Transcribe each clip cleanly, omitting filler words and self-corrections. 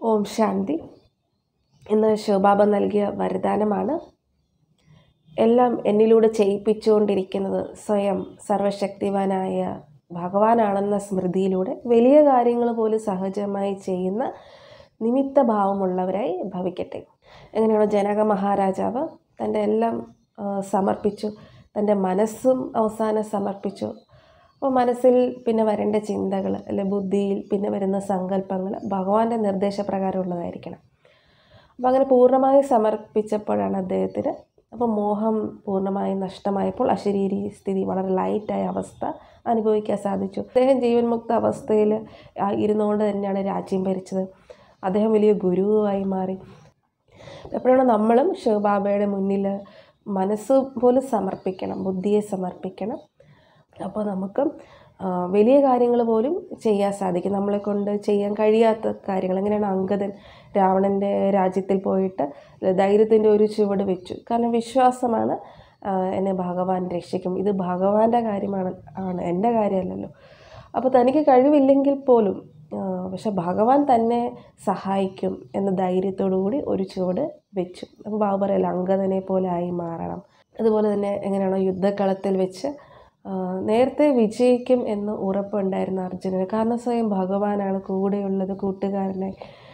ഓം ശാന്തി. ഇന്ന് ശിവബാബ നൽകിയ വരദാനമാണ്. എല്ലാം എന്നിലൂടെ ചെയ്യിപ്പിച്ചുകൊണ്ടിരിക്കുന്നത് സ്വയം സർവശക്തിവാനായ ഭഗവാനാണെന്ന സ്മൃതിയിലൂടെ വലിയ കാര്യങ്ങൾ പോലും സഹജമായി ചെയ്യുന്ന നിമിത്തഭാവമുള്ളവരായി ഭവിക്കട്ടെ. എങ്ങനെയാണോ ജനക മഹാരാജാവ് തൻ്റെ എല്ലാം സമർപ്പിച്ചു, തൻ്റെ മനസ്സും അവസാനം സമർപ്പിച്ചു. അപ്പോൾ മനസ്സിൽ പിന്നെ വരേണ്ട ചിന്തകൾ അല്ലെ ബുദ്ധിയിൽ പിന്നെ വരുന്ന സങ്കല്പങ്ങൾ ഭഗവാന്റെ നിർദ്ദേശപ്രകാരമുള്ളതായിരിക്കണം. അപ്പോൾ അങ്ങനെ പൂർണ്ണമായി സമർപ്പിച്ചപ്പോഴാണ് അദ്ദേഹത്തിന് അപ്പോൾ മോഹം പൂർണ്ണമായി നഷ്ടമായപ്പോൾ അശരീരി സ്ഥിതി വളരെ ലൈറ്റായ അവസ്ഥ അനുഭവിക്കാൻ സാധിച്ചു. അദ്ദേഹം ജീവൻ മുക്ത അവസ്ഥയിൽ ഇരുന്നുകൊണ്ട് തന്നെയാണ് രാജ്യം ഭരിച്ചത്. അദ്ദേഹം വലിയ ഗുരുവായി മാറി. എപ്പോഴാണ് നമ്മളും ശിവബാബയുടെ മുന്നിൽ മനസ്സ് പോലും സമർപ്പിക്കണം, ബുദ്ധിയെ സമർപ്പിക്കണം. അപ്പോൾ നമുക്ക് വലിയ കാര്യങ്ങൾ പോലും ചെയ്യാൻ സാധിക്കും. നമ്മളെ കൊണ്ട് ചെയ്യാൻ കഴിയാത്ത കാര്യങ്ങൾ. എങ്ങനെയാണ് അങ്കദൻ രാവണൻ്റെ രാജ്യത്തിൽ പോയിട്ട് ധൈര്യത്തിൻ്റെ ഒരു ചുവട് വെച്ചു. കാരണം വിശ്വാസമാണ് എന്നെ ഭഗവാൻ രക്ഷിക്കും, ഇത് ഭഗവാന്റെ കാര്യമാണ്, എൻ്റെ കാര്യമല്ലല്ലോ. അപ്പോൾ തനിക്ക് കഴിവില്ലെങ്കിൽ പോലും പക്ഷെ ഭഗവാൻ തന്നെ സഹായിക്കും എന്ന ധൈര്യത്തോടു കൂടി ഒരു ചുവട് വെച്ചു. അപ്പോൾ ബാബു പറയല്ല അങ്കദനെ പോലെ ആയി മാറണം. അതുപോലെ തന്നെ എങ്ങനെയാണോ യുദ്ധക്കളത്തിൽ വെച്ച് നേരത്തെ വിജയിക്കും എന്ന് ഉറപ്പുണ്ടായിരുന്ന അർജുനന്. കാരണം സ്വയം ഭഗവാനാണ് കൂടെയുള്ളത്, കൂട്ടുകാരനെ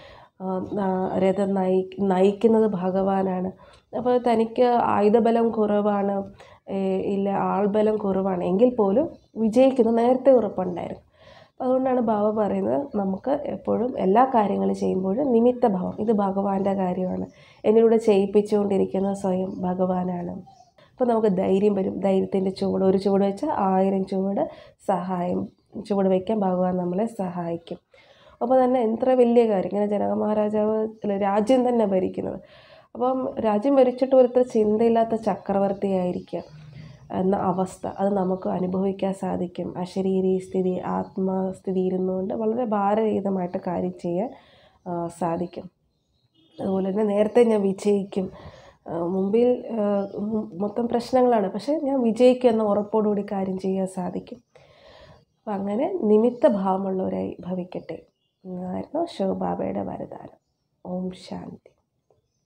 രഥം നയിക്കുന്നത് ഭഗവാനാണ്. അപ്പോൾ തനിക്ക് ആയുധബലം കുറവാണ്, ഇല്ല ആൾബലം കുറവാണ് എങ്കിൽ പോലും വിജയിക്കുന്നത് നേരത്തെ ഉറപ്പുണ്ടായിരുന്നു. അതുകൊണ്ടാണ് ബാബ പറയുന്നത് നമുക്ക് എപ്പോഴും എല്ലാ കാര്യങ്ങളും ചെയ്യുമ്പോഴും നിമിത്തഭാവം, ഇത് ഭഗവാന്റെ കാര്യമാണ്, എന്നിലൂടെ ചെയ്യിപ്പിച്ചുകൊണ്ടിരിക്കുന്ന സ്വയം ഭഗവാനാണ്. അപ്പോൾ നമുക്ക് ധൈര്യം വരും. ധൈര്യത്തിൻ്റെ ചുവട്, ഒരു ചുവട് വെച്ചാൽ 1000 ചുവട് ചുവട് വയ്ക്കാൻ ഭഗവാൻ നമ്മളെ സഹായിക്കും. അപ്പോൾ തന്നെ എത്ര വലിയ കാര്യം, ഇങ്ങനെ ജനക മഹാരാജാവ് രാജ്യം തന്നെ ഭരിക്കുന്നത്. അപ്പം രാജ്യം ഭരിച്ചിട്ട് ഒരുത്ര ചിന്തയില്ലാത്ത ചക്രവർത്തിയായിരിക്കുക എന്ന അവസ്ഥ അത് നമുക്ക് അനുഭവിക്കാൻ സാധിക്കും. അശരീരി സ്ഥിതി, ആത്മസ്ഥിതി ഇരുന്നുകൊണ്ട് വളരെ ഭാരരഹിതമായിട്ട് കാര്യം ചെയ്യാൻ സാധിക്കും. അതുപോലെ തന്നെ നേരത്തെ ഞാൻ വിജയിക്കും, മുമ്പിൽ മൊത്തം പ്രശ്നങ്ങളാണ്, പക്ഷേ ഞാൻ വിജയിക്കും എന്ന ഉറപ്പോടുകൂടി കാര്യം ചെയ്യാൻ സാധിക്കും. അപ്പം അങ്ങനെ നിമിത്തഭാവമുള്ളവരായി ഭവിക്കട്ടെ എന്നായിരുന്നു ശിവബാബയുടെ വരദാനം. ഓം ശാന്തി.